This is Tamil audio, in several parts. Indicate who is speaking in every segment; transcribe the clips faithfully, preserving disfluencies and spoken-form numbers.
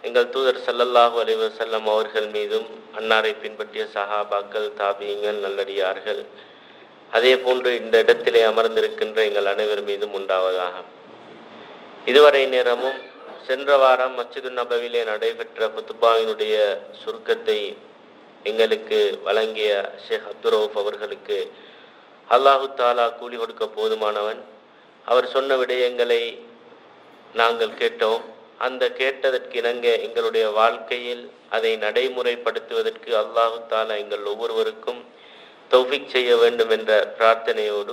Speaker 1: எங்கள் தூதர் ஸல்லல்லாஹு அலைஹி வஸல்லம் அவர்கள் மீதும் அன்னாரை பின்பற்றிய சஹாபாக்கள், தாபியீங்கள், நல்லடியார்கள், அதே போன்று இந்த இடத்திலே அமர்ந்திருக்கின்ற எங்கள் அனைவர் மீதும் உண்டாவதாக. இதுவரை நேரமும் சென்ற வாரம் மஸ்ஜிது நபவிலே நடைபெற்ற குத்துபாவினுடைய சுருக்கத்தை எங்களுக்கு வழங்கிய ஷேக் அப்துர் ரவுஃப் அவர்களுக்கு அல்லாஹு தாலா கூலி கொடுக்க போதுமானவன். அவர் சொன்ன விடயங்களை நாங்கள் கேட்டோம். அந்த கேட்டதற்கு இணங்க எங்களுடைய வாழ்க்கையில் அதை நடைமுறைப்படுத்துவதற்கு அல்லாஹு தாலா எங்கள் ஒவ்வொருவருக்கும் தௌஃபீக் செய்ய வேண்டும் என்ற பிரார்த்தனையோடு,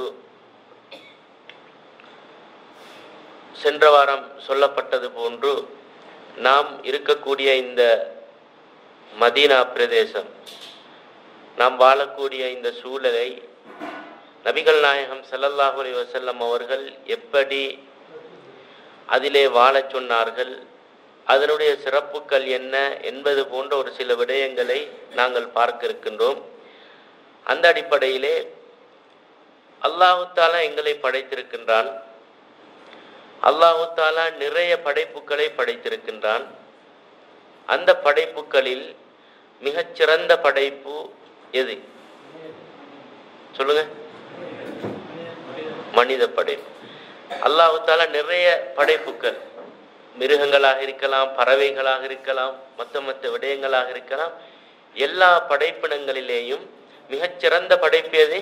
Speaker 1: சென்ற வாரம் சொல்லப்பட்டது போன்று நாம் இருக்கக்கூடிய இந்த மதீனா பிரதேசம், நாம் வாழக்கூடிய இந்த சூழலை நபிகள் நாயகம் ஸல்லல்லாஹு அலைஹி வஸல்லம் அவர்கள் எப்படி அதிலே வாழச் சொன்னார்கள், அதனுடைய சிறப்புகள் என்ன என்பது போன்ற ஒரு சில விடயங்களை நாங்கள் பார்க்க இருக்கின்றோம். அந்த அடிப்படையிலே அல்லாஹு தாலா எங்களை படைத்திருக்கின்றான். அல்லாஹு தாலா நிறைய படைப்புகளை படைத்திருக்கின்றான். அந்த படைப்புகளில் மிகச்சிறந்த படைப்பு எது சொல்லுங்க? மனித படைப்பு. அல்லாஹு தாலா நிறைய படைப்புகள், மிருகங்களாக இருக்கலாம், பறவைகளாக இருக்கலாம், மற்ற மற்ற விடயங்களாக இருக்கலாம், எல்லா படைப்பினங்களிலேயும் மிகச்சிறந்த படைப்பு எது?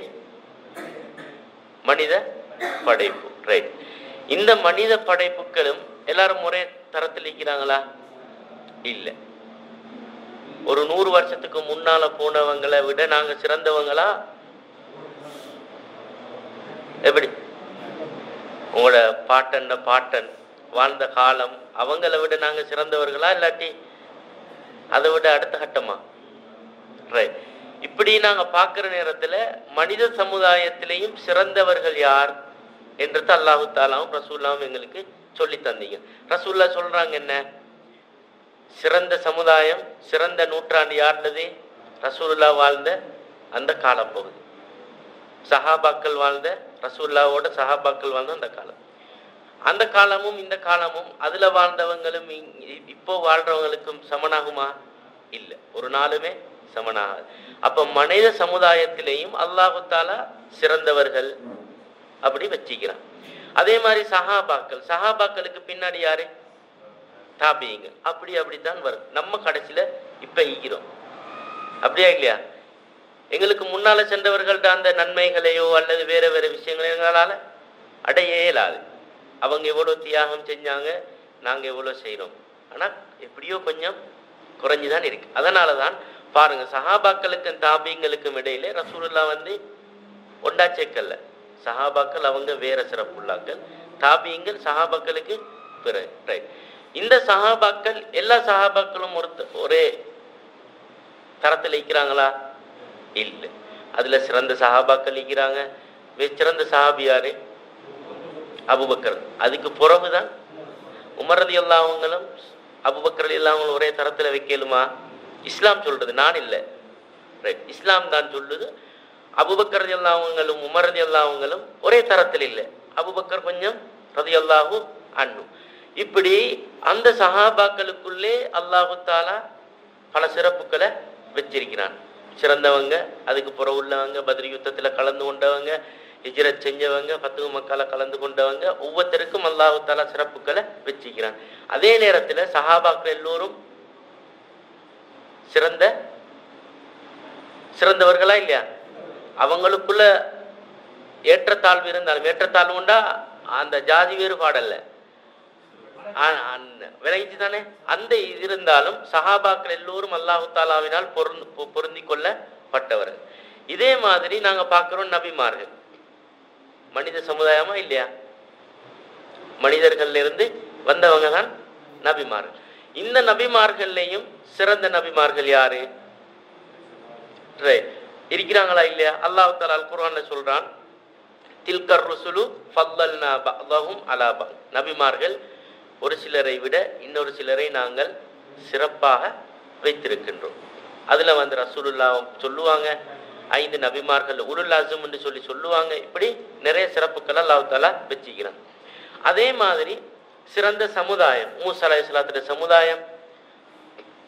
Speaker 1: மனித படைப்பு. ரைட். இந்த மனித படைப்புகளும் எல்லாரும் ஒரே தரத்தில் இருக்கிறாங்களா? இல்லை. ஒரு நூறு வருஷத்துக்கு முன்னால போனவங்களை விட நாங்க சிறந்தவங்களா? எப்படி? உங்களோட பாட்டன் பாட்டன் வாழ்ந்த காலம் அவங்கள விட நாங்க சிறந்தவர்களா, இல்லாட்டி அதை விட அடுத்த கட்டமா? ரைட். இப்படி நாங்க பார்க்கிற நேரத்துல மனித சமுதாயத்திலையும் சிறந்தவர்கள் யார் என்றது அல்லாஹு தாலாவும் ரசூல்லாவும் எங்களுக்கு சொல்லி தந்தீங்க. ரசூல்லா சொல்றாங்க என்ன? சிறந்த சமுதாயம், சிறந்த நூற்றாண்டு யாருந்தது? ரசூலுல்லா வாழ்ந்த அந்த காலப்பகுதி, சஹாபாக்கள் வாழ்ந்த, ரசூல்லாவோட சஹாபாக்கள் வாழ்ந்த அந்த காலம். அந்த காலமும் இந்த காலமும் அதுல வாழ்ந்தவங்களும் இப்போ வாழ்றவங்களுக்கும் சமனாகுமா? இல்லை, ஒரு நாளுமே சமனாகாது. அப்ப மனித சமுதாயத்திலேயும் அல்லாஹு தாலா சிறந்தவர்கள் அப்படி வச்சிக்கிறான். அதே மாதிரி சஹாபாக்கள், சஹாபாக்களுக்கு பின்னாடி யாரு? தாபியீங்க. அப்படி அப்படித்தான் வரும். நம்ம கடைசியில இப்ப ஈக்கிறோம், அப்படியா இல்லையா? எங்களுக்கு முன்னால சென்றவர்கள்ட்ட அந்த நன்மைகளையோ அல்லது வேற வேற விஷயங்களோ எங்களால அடைய இயலாது. அவங்க எவ்வளவு தியாகம் செஞ்சாங்க, நாங்க எவ்வளவு செய்யறோம், ஆனா எப்படியோ கொஞ்சம் குறைஞ்சுதான் இருக்கு. அதனாலதான் பாருங்க, சஹாபாக்களுக்கும் தாபியங்களுக்கும் இடையிலே ரசூலுல்லாஹ் வந்து ஒண்டா சேர்க்கல. சஹாபாக்கள் அவங்க வேற சிறப்புள்ளாக்கள், தாபியங்கள் சஹாபாக்களுக்கு பிற. ரைட். இந்த சஹாபாக்கள் எல்லா சஹாபாக்களும் ஒரு ஒரே தரத்தில் இருக்கிறாங்களா? இல்லை. அதுல சிறந்த சஹாபாக்கள் இருக்கிறாங்க. சிறந்த சஹாபி யாரு? அபூபக்கர். அதுக்கு பிறகுதான் உமர் ரலியல்லாஹு அன்ஹுவும் அபூபக்கர் ரலியல்லாஹு அன்ஹு ஒரே தரத்துல வைக்கலுமா? இஸ்லாம் சொல்றது, நான் இல்லை. ரைட். இஸ்லாம் தான் சொல்லுது அபூபக்கர் ரலியல்லாஹு அன்ஹுவும் உமர் ரலியல்லாஹு அன்ஹுவும் ஒரே தரத்தில் இல்லை. அபூபக்கர் கொஞ்சம் ரலியல்லாஹு அன்ஹு. இப்படி அந்த சஹாபாக்களுக்குள்ளே அல்லாஹு தாலா பல சிறப்புகளை வச்சிருக்கிறான். சிறந்தவங்க, அதுக்கு புற உள்ளவங்க, பத்ர் யுத்தத்துல கலந்து கொண்டவங்க, ஹிஜ்ரத் செஞ்சவங்க, பத்து மக்களை கலந்து கொண்டவங்க, ஒவ்வொருத்தருக்கும் அல்லாஹு தாலா சிறப்புகளை வச்சிருக்கிறான். அதே நேரத்துல சஹாபாக்கள் எல்லோரும் சிறந்த சிறந்தவர்களா இல்லையா? அவங்களுக்குள்ள ஏற்றத்தாழ்வு இருந்தாலும், ஏற்றத்தாழ்வு உண்டா, அந்த ஜாதி வேறுபாடல்ல, விலகிச்சு தானே, அந்த இது இருந்தாலும் சஹாபாக்கள் எல்லோரும் அல்லாஹு தாலாவினால் பொருந்து பொருந்தி கொள்ளப்பட்டவர்கள். இதே மாதிரி நாங்க பார்க்கிறோம் நபிமார்கள். மனித சமுதாயமா இல்லையா? மனிதர்கள் இருந்து வந்தவங்க தான் நபிமார்கள். இந்த நபிமார்கள்லையும் சிறந்த நபிமார்கள் யாரு இருக்கிறாங்களா இல்லையா? அல்லாஹ் தஆலா அல் குர்ஆன்ல சொல்றான், தில்கர் ருசுலு ஃபல்லல்னா பஅதஹும் அலா பஅத். நபிமார்கள் ஒரு சிலரை விட இன்னொரு சிலரை நாங்கள் சிறப்பாக வைத்திருக்கின்றோம். அதுல வந்து ரசூலுல்லாஹ் சொல்லுவாங்க, ஐந்து நபிமார்கள் உலுல் அஸ்ம் என்று சொல்லி சொல்லுவாங்க. இப்படி நிறைய சிறப்புகள் அல்லாஹ் தஆலா வச்சிக்கிறான். அதே மாதிரி சிறந்த சமுதாயம் மூசா அலைஹிஸ்ஸலாத்துடைய சமுதாயம்,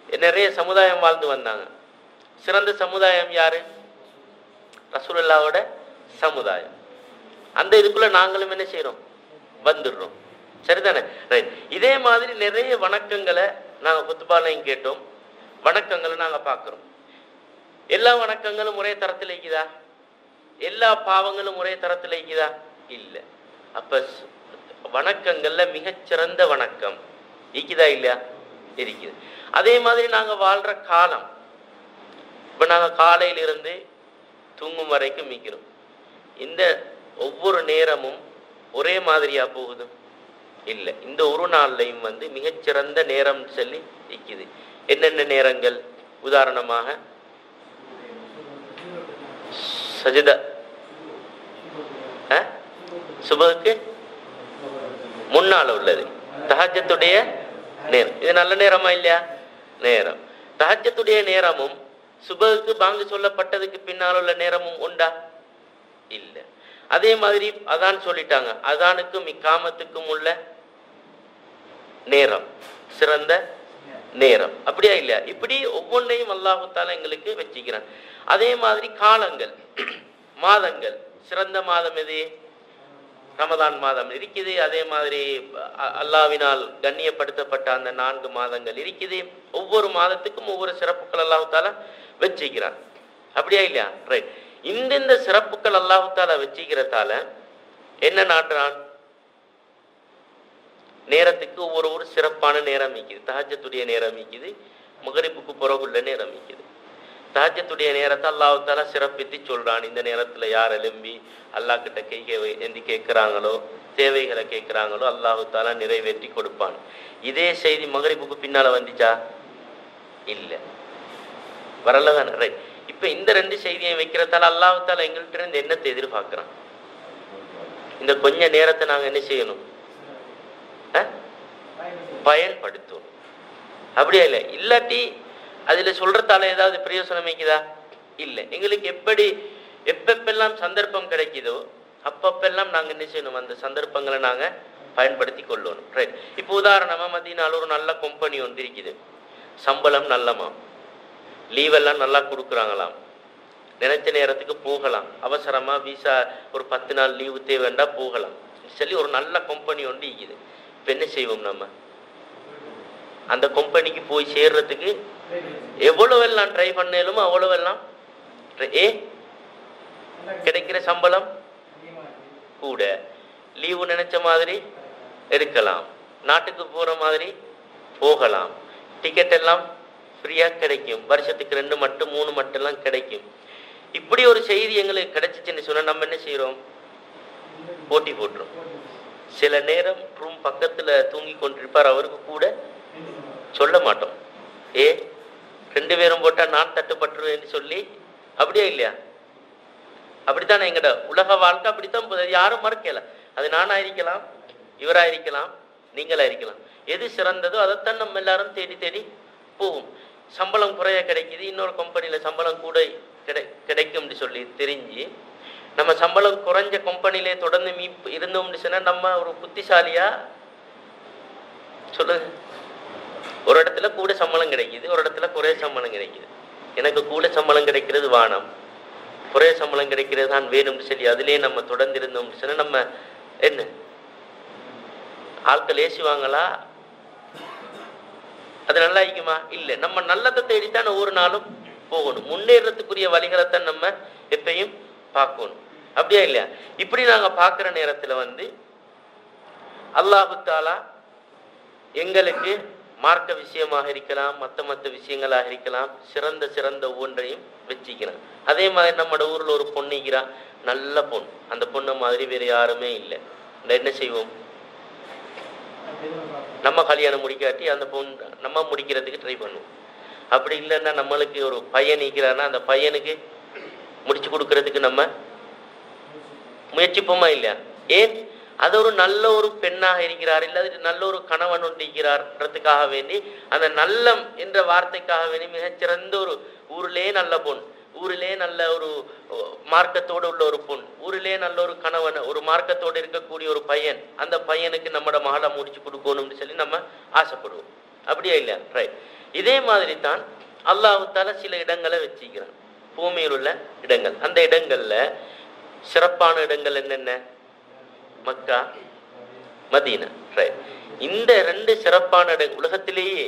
Speaker 1: நிறைய சமுதாயம் வாழ்ந்து வந்தாங்க. சிறந்த சமுதாயம் யாரு? ரசூலுல்லாஹ்வோட சமுதாயம். அந்த இதுக்குள்ள நாங்களும் என்ன செய்யறோம்? வந்துடுறோம். சரிதானே? ரைட். இதே மாதிரி நிறைய வணக்கங்களை நாங்க குத்துபாலையும் கேட்டோம், வணக்கங்களை நாங்க பார்க்கிறோம். எல்லா வணக்கங்களும் ஒரே தரத்தில் இருக்குதா? எல்லா பாவங்களும் ஒரே தரத்தில் இருக்குதா? இல்லை. அப்ப வணக்கங்கள்ல மிகச்சிறந்த வணக்கம் இருக்குதா இல்லையா? இருக்குது. அதே மாதிரி நாங்க வாழ்ற காலம், இப்ப நாங்க காலையிலிருந்து தூங்கும் வரைக்கும் மிக்கிறோம். இந்த ஒவ்வொரு நேரமும் ஒரே மாதிரியா போகுது? இல்லை. இந்த ஒரு நாள்லையும் வந்து மிகச்சிறந்த நேரம் சொல்லி இருக்குது. என்னென்ன நேரங்கள்? உதாரணமாக சஜிதா சுபஹுக்கு முன்னால உள்ளது தஹஜ்ஜத்துடைய நேரம். இது நல்ல நேரமா இல்லையா? நேரம். தஹஜ்ஜத்துடைய நேரமும் சுபஹுக்கு பாங்கு சொல்லப்பட்டதுக்கு பின்னால் உள்ள நேரமும் உண்டா? இல்லை. அதே மாதிரி அதான் சொல்லிட்டாங்க, அதானுக்கும் இக்காமத்துக்கும் உள்ள நேரம் சிறந்த நேரம். அப்படியா இல்லையா? இப்படி ஒவ்வொன்றையும் அல்லாஹு தஆலா எங்களுக்கு வச்சுக்கிறான். அதே மாதிரி காலங்கள், மாதங்கள், சிறந்த மாதம் எது? ரமதான் மாதம் இருக்குது. அதே மாதிரி அல்லாஹ்வினால் கண்ணியப்படுத்தப்பட்ட அந்த நான்கு மாதங்கள் இருக்குது. ஒவ்வொரு மாதத்துக்கும் ஒவ்வொரு சிறப்புகள் அல்லாஹு தஆலா வச்சுக்கிறான். அப்படியா இல்லையா? ரைட். இந்தந்த சிறப்புகள் அல்லாஹு தஆலா வச்சுக்கிறதால என்ன நாட்டுறான்? நேரத்துக்கு ஒவ்வொரு ஒரு சிறப்பான நேரம் இருக்குது. தஹஜ்ஜத்துடைய நேரம் இருக்குது, மக்ரிபுக்கு பிறகுள்ள நேரம் இருக்குது. தஹஜ்ஜத்துடைய நேரத்தை அல்லாஹ் தஆலா சிறப்பித்து சொல்றான். இந்த நேரத்துல யார் எழும்பி அல்லாஹ் கிட்ட கை எந்தி கேட்கிறாங்களோ, தேவைகளை கேட்கிறாங்களோ அல்லாஹ் தஆலா நிறைவேற்றி கொடுப்பான். இதே செய்தி மக்ரிபுக்கு பின்னால வந்துச்சா? இல்லை, வரலதானே? ரைட். இப்ப இந்த ரெண்டு செய்தியை வைக்கிறதால அல்லாஹ் தஆலா எங்கள்கிட்ட இருந்து என்னத்தை எதிர்பார்க்கிறான்? இந்த கொஞ்ச நேரத்தை நாங்க என்ன செய்யணும்? பயன்படுத்தணும். அப்படியா இல்லை? இல்லாட்டி அதுல சொல்றதால ஏதாவது பிரயோசனம் இருக்குதா? இல்லை. எங்களுக்கு எப்படி எப்பப்பெல்லாம் சந்தர்ப்பம் கிடைக்குதோ அப்பப்பெல்லாம் நாங்க என்ன செய்யணும்? அந்த சந்தர்ப்பங்களை நாங்க பயன்படுத்தி கொள்ளணும். ரைட். இப்போ உதாரணமா மதீனால ஒரு நல்ல கம்பெனி ஒன்று இருக்குது, சம்பளம் நல்லமா, லீவெல்லாம் நல்லா கொடுக்குறாங்களாம், நினைச்ச நேரத்துக்கு போகலாம், அவசரமா விசா ஒரு பத்து நாள் லீவு தேவைண்டா போகலாம் சொல்லி ஒரு நல்ல கம்பெனி ஒன்று இருக்குது. இப்போ என்ன செய்வோம்? நம்ம அந்த கம்பெனிக்கு போய் சேர்றதுக்கு எவ்வளவெல்லாம் ட்ரை பண்ணலுமோ அவ்வளவெல்லாம் ஏ கிடைக்கிற சம்பளம் கூட, லீவு நினைச்ச மாதிரி எடுக்கலாம், நாட்டுக்கு போற மாதிரி போகலாம், டிக்கெட் எல்லாம் ஃப்ரீயா கிடைக்கும், வருஷத்துக்கு ரெண்டு மட்டும் மூணு மட்டும் எல்லாம் கிடைக்கும். இப்படி ஒரு செய்தி எங்களுக்கு கிடைச்சிச்சுன்னு சொன்னா நம்ம என்ன செய்யறோம்? போட்டி போட்டுரும். சில நேரம் ரூம் பக்கத்துல தூங்கி கொண்டிருப்பார், அவருக்கு கூட சொல்ல மாட்டோம். ஏ ரெண்டு பேரும் போட்டா நான் தட்டுப்பட்டுருவேன்னு சொல்லி. அப்படியா இல்லையா? அப்படித்தானே எங்கட உலக வாழ்க்கை அப்படித்தான் போகுது. யாரும் மறுக்கல. அது நானா இருக்கலாம், இவரா இருக்கலாம், நீங்களா இருக்கலாம். எது சிறந்ததோ அதைத்தான் நம்ம எல்லாரும் தேடி தேடி போவோம். சம்பளம் குறைய கிடைக்குது, இன்னொரு கம்பெனியில சம்பளம் கூட கிடை கிடைக்கும்னு சொல்லி தெரிஞ்சு நம்ம சம்பளம் குறைஞ்ச கம்பெனிலே தொடர்ந்து மீ இருந்தோம்னு சொன்னா நம்ம ஒரு புத்திசாலியா? சொல்லுங்க. ஒரு இடத்துல கூட சம்பளம் கிடைக்குது, ஒரு இடத்துல குறைய சம்பளம் கிடைக்குது. எனக்கு கூட சம்பளம் கிடைக்கிறது வானம், குறைய சம்பளம் கிடைக்கிறது தான் வேணும்னு சொல்லி அதுலேயே நம்ம தொடர்ந்து இருந்தோம்னு சொன்னா நம்ம என்ன ஆட்கள் ஏசுவாங்களா? அது நல்லா இருக்குமா? இல்லை. நம்ம நல்லதை தேடித்தான் ஒவ்வொரு நாளும் போகணும். முன்னேறத்துக்குரிய வழிகளைத்தான் நம்ம எப்பயும் பார்க்கணும். அப்படியா இல்லையா? இப்படி நாங்க பார்க்குற நேரத்துல வந்து அல்லாஹு தஆலா எங்களுக்கு மார்க்க விஷயமாக இருக்கலாம், மற்ற மற்ற விஷயங்களாக இருக்கலாம், சிறந்த சிறந்த ஒவ்வொன்றையும் வச்சுக்கிறான். அதே மாதிரி நம்மளோட ஊர்ல ஒரு பொண்ணுக்கிறா, நல்ல பொண்ணு, அந்த பொண்ணை மாதிரி வேற யாருமே இல்லை. என்ன செய்வோம்? நம்ம கல்யாணம் முடிக்காட்டி அந்த பொண்ணு நம்ம முடிக்கிறதுக்கு ட்ரை பண்ணுவோம். அப்படி இல்லைன்னா நம்மளுக்கு ஒரு பையன் நிற்கிறான்னா அந்த பையனுக்கு முடிச்சு கொடுக்கறதுக்கு நம்ம முயற்சிப்போமா இல்லையா? ஏன்? அது ஒரு நல்ல ஒரு பெண்ணாக இருக்கிறார், இல்லை நல்ல ஒரு கணவன் இருக்கிறார்ன்றதுக்காக வேண்டி, அந்த நல்லம் என்ற வார்த்தைக்காக வேண்டி மிகச்சிறந்த ஒரு ஊரிலே நல்ல பொண், ஊரிலே நல்ல ஒரு மார்க்கத்தோடு உள்ள ஒரு பொண், ஊரிலே நல்ல ஒரு கணவன், ஒரு மார்க்கத்தோடு இருக்கக்கூடிய ஒரு பையன், அந்த பையனுக்கு நம்மட மகளை முடிச்சு கொடுக்கணும்னு சொல்லி நம்ம ஆசைப்படுவோம். அப்படியா இல்லையா? ரைட். இதே மாதிரி தான் அல்லாஹ் தஆலா சில இடங்களை வச்சிக்கிறான், பூமியில் உள்ள இடங்கள். அந்த இடங்கள்ல சிறப்பான இடங்கள் என்னென்ன? Makkah, Medina. இந்த ரெண்டு சிறப்பான இடங்கள் உலகத்திலேயே.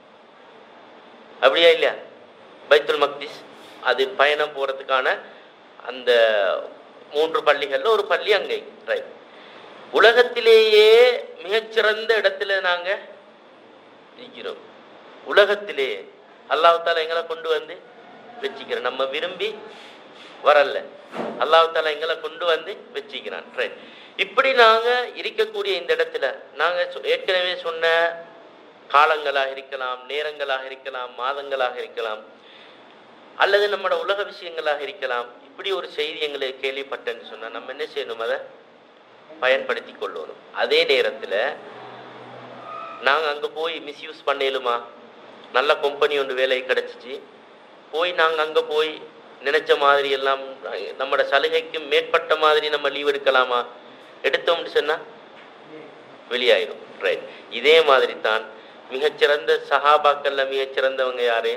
Speaker 1: அப்படியா இல்லையா? பைத்துல் மக்திஸ் அது பயணம் போறதுக்கான அந்த மூன்று பள்ளிகள்ல ஒரு பள்ளி அங்கே. ரைட். உலகத்திலேயே மிகச்சிறந்த இடத்துல நாங்க இருக்கிறோம். உலகத்திலேயே அல்லாஹ் தஆலா எங்களை கொண்டு வந்து வச்சுக்கிறோம். நம்ம விரும்பி வரல, அல்லாஹ் தஆலா எங்களை கொண்டு வந்து வச்சுக்கிறான். ரைட். இப்படி நாங்க இருக்கக்கூடிய இந்த இடத்துல நாங்க ஏற்கனவே சொன்ன காலங்களாக இருக்கலாம், நேரங்களாக இருக்கலாம், மாதங்களாக இருக்கலாம், அல்லது நம்மளோட உலக விஷயங்களாக இருக்கலாம். இப்படி ஒரு செய்தி எங்களுக்கு கேள்விப்பட்டேன்னு சொன்னா நம்ம என்ன செய்யணும்? அதை பயன்படுத்தி கொள்ளணும். அதே நேரத்தில் நாங்கள் அங்கே போய் மிஸ்யூஸ் பண்ணலுமா? நல்ல கம்பெனி ஒன்று வேலை கிடைச்சிச்சு, போய் நாங்கள் அங்கே போய் நினைச்ச மாதிரி எல்லாம் நம்மளோட சலுகைக்கு மேற்பட்ட மாதிரி நம்ம லீவ் எடுக்கலாமா? எடுத்தோம்னு சொன்னால் வெளியாயிடும். ரைட். இதே மாதிரி தான் மிகச்சிறந்த சஹாபாக்கள்ல மிகச்சிறந்தவங்க யாரு?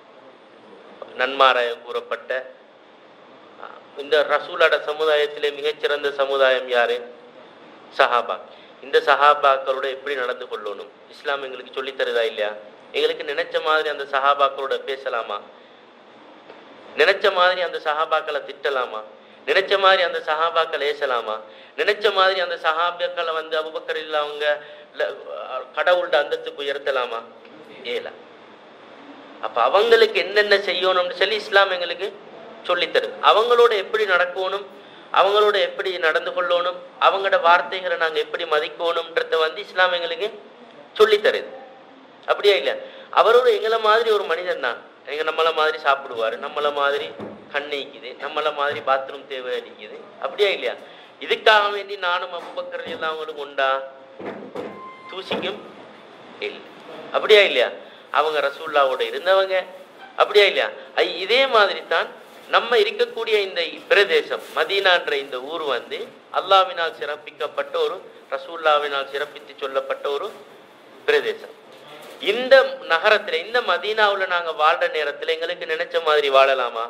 Speaker 1: நன்மாராயம் கூறப்பட்ட இந்த ரசூலோட சமுதாயத்திலே மிகச்சிறந்த சமுதாயம் யாரு? சஹாபா. இந்த சஹாபாக்களோட எப்படி நடந்து கொள்ளணும் இஸ்லாம் எங்களுக்கு சொல்லி தருதா இல்லையா? எங்களுக்கு நினைச்ச மாதிரி அந்த சஹாபாக்களோட பேசலாமா? நினைச்ச மாதிரி அந்த சஹாபாக்களை திட்டலாமா? நினைச்ச மாதிரி அந்த சஹாபாக்களை ஏசலாமா? நினைச்ச மாதிரி அந்த சஹாபாக்களை வந்து அபூபக்கர் இல்ல அவங்க கடவுள்ட அந்தத்துக்கு உயர்த்தலாமா? ஏல. அப்ப அவங்களுக்கு என்னென்ன செய்யணும்னு சொல்லி இஸ்லாம் எங்களுக்கு சொல்லித்தருது. அவங்களோட எப்படி நடக்கணும், அவங்களோட எப்படி நடந்து கொள்ளணும், அவங்களோட வார்த்தைகளை நாங்க எப்படி மதிக்கணும்ன்றத வந்து இஸ்லாம் எங்களுக்கு சொல்லித்தருது. அப்படியா இல்ல? அவரோட எங்களை மாதிரி ஒரு மனிதன் தான். எங்க நம்மள மாதிரி சாப்பிடுவாரு, நம்மள மாதிரி கண்ணிக்குது, நம்மள மாதிரி பாத்ரூம் தேவை அடிக்குது. அப்படியா இல்லையா? இதுக்காக வேண்டி நானும் அபூபக்கர் எல்லாம் அவங்களுக்கு உண்டா? தூசிக்கும் இல்லை. அப்படியா இல்லையா? அவங்க ரசூல்லாவோட இருந்தவங்க. அப்படியா இல்லையா? இதே மாதிரி தான் நம்ம இருக்கக்கூடிய இந்த பிரதேசம் மதீனான்ற இந்த ஊர் வந்து அல்லாஹ்வினால் சிறப்பிக்கப்பட்ட ஒரு, ரசூல்லாவினால் சிறப்பித்து சொல்லப்பட்ட ஒரு பிரதேசம். இந்த நகரத்துல இந்த மதீனாவுல நாங்க வாழ்ற நேரத்துல எங்களுக்கு நினைச்ச மாதிரி வாழலாமா?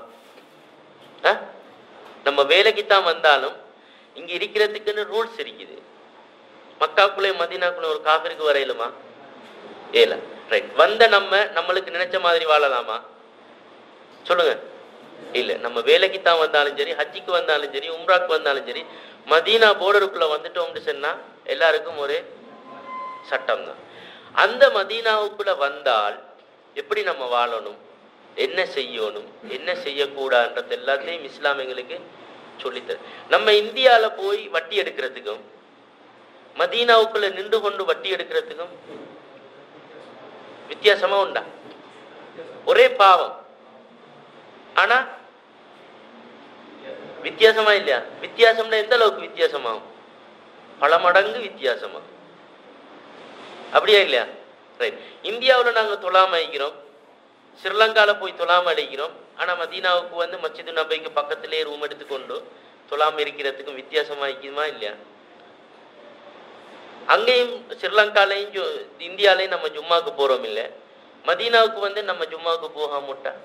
Speaker 1: நம்ம வேலைக்கு தான் வந்தாலும் இங்க இருக்கிறதுக்குன்னு ரூல்ஸ் இருக்குது. மக்காக்குள்ளே மதீனாக்குள்ளே ஒரு காஃபிருக்கு வரையிலுமா? ஏல. ரைட். வந்த நம்ம நம்மளுக்கு நினைச்ச மாதிரி வாழலாமா? சொல்லுங்க. இல்ல. நம்ம வேலைக்கு தான் வந்தாலும் சரி, ஹஜ்ஜிக்கு வந்தாலும் சரி, உம்ராக்கு வந்தாலும் சரி, மதீனா போர்டருக்குள்ள வந்துட்டோம்னு சொன்னா எல்லாருக்கும் ஒரு சட்டம் தான். அந்த மதீனாவுக்குள்ள வந்தால் எப்படி நம்ம வாழணும், என்ன செய்யணும், என்ன செய்யக்கூடாதுன்றது எல்லாத்தையும் இஸ்லாம் எங்களுக்கு சொல்லித்தரு. நம்ம இந்தியால போய் வட்டி எடுக்கிறதுக்கும் மதீனாவுக்குள்ள நின்று கொண்டு வட்டி எடுக்கிறதுக்கும் வித்தியாசமா உண்டா? ஒரே பாவம், ஆனா வித்தியாசமா இல்லையா? வித்தியாசம்னா எந்த அளவுக்கு வித்தியாசமாகும்? பல மடங்கு வித்தியாசமா. அப்படியா இல்லையா? ரைட். இந்தியாவில் நாங்க தொழாம அடிக்கிறோம், ஸ்ரீலங்கால போய் தொழாம அடிக்கிறோம். ஆனா மதீனாவுக்கு வந்து மஸ்ஜிது நபைக்கு பக்கத்திலே ரூம் எடுத்துக்கொண்டு தொழாம இருக்கிறதுக்கும் வித்தியாசமா இருக்குமா இல்லையா? அங்கேயும் ஸ்ரீலங்காலையும் இந்தியாலையும் நம்ம ஜும்மாவுக்கு போறோம் இல்லை, மதீனாவுக்கு வந்து நம்ம ஜும்மாவுக்கு போகாமட்டா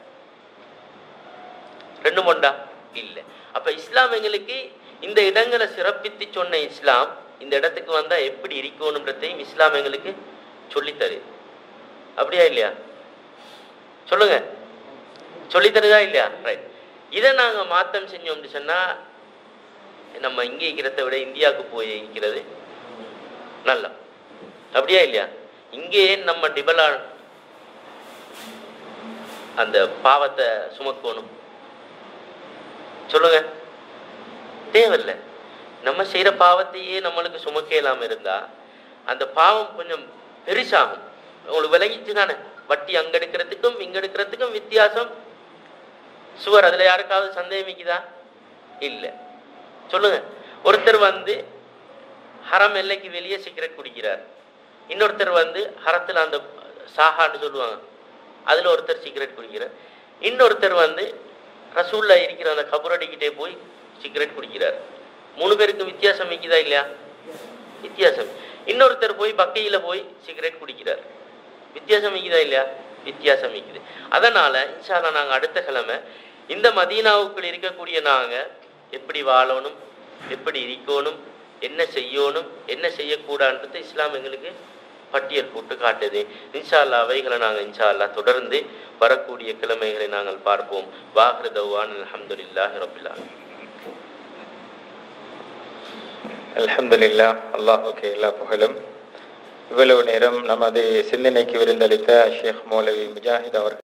Speaker 1: ரெண்டு மொண்டா இல்லை. அப்ப இஸ்லாம் எங்களுக்கு இந்த இடங்களை சிறப்பித்து சொன்ன இஸ்லாம் இந்த இடத்துக்கு வந்தா எப்படி இருக்கணும்ன்றதையும் இஸ்லாம் எங்களுக்கு சொல்லித்தரு. அப்படியா இல்லையா? சொல்லுங்க. சொல்லித்தருதா இல்லையா? ரைட். இதை நாங்க மாத்தம் செஞ்சோம்னு சொன்னா நம்ம இங்கே இருக்கிறத விட இந்தியாவுக்கு போய் இருக்கிறது நல்லா. அப்படியா இல்லையா? இங்கே நம்ம டிபலா அந்த பாவத்தை சுமக்கணும். சொல்லுங்க. தேவையில்லை. நம்ம செய்யற பாவத்தையே நம்மளுக்கு சுமக்க இல்லாம இருந்தா அந்த பாவம் கொஞ்சம் பெருசாகும். உங்களுக்கு விளங்கிச்சு தானே? வட்டி அங்க எடுக்கிறதுக்கும் இங்க எடுக்கிறதுக்கும் வித்தியாசம் சுவர். அதுல யாருக்காவது சந்தேகிக்குதா? இல்லை. சொல்லுங்க. ஒருத்தர் வந்து ஹரம் எல்லைக்கு வெளியே சிகரெட் குடிக்கிறார், இன்னொருத்தர் வந்து ஹரத்துல அந்த சாஹான்னு சொல்லுவாங்க அதுல ஒருத்தர் சிகரெட் குடிக்கிறார், இன்னொருத்தர் வந்து ரசூல்லா இருக்கிற அந்த கபரடிக்கிட்டே போய் சிகரெட் குடிக்கிறார். மூணு பேருக்கு வித்தியாசம் வைக்குதா இல்லையா? வித்தியாசம். இன்னொருத்தர் போய் பக்கையில போய் சிகரெட் குடிக்கிறார், வித்தியாசம் வைக்குதா இல்லையா? வித்தியாசம் இருக்குது. அதனால இன்ஷா அல்லாஹ் நாங்கள் அடுத்த கிழமை இந்த மதீனாவுக்குள் இருக்கக்கூடிய நாங்கள் எப்படி வாழணும், எப்படி இருக்கணும், என்ன செய்யணும், என்ன செய்யக்கூடாதுன்றது இஸ்லாம் எங்களுக்கு பட்டியல் போட்டு காட்டுது. இன்ஷா அல்லாஹ் அவைகளை நாங்கள் இன்ஷா அல்லாஹ் தொடர்ந்து வரக்கூடிய கிழமைகளை நாங்கள் பார்ப்போம். வாஹிரு தவ்வான் அல்ஹம்துலில்லாஹி ரப்பில் ஆலமீன்.
Speaker 2: அல்ஹம்துலில்லாஹ், அல்லாஹுக்கு எல்லா புகழும். இவ்வளவு நேரம் நமது சிந்தனைக்கு விருந்தளித்த ஷேக் மௌலவி முஜாஹித் அவர்கள்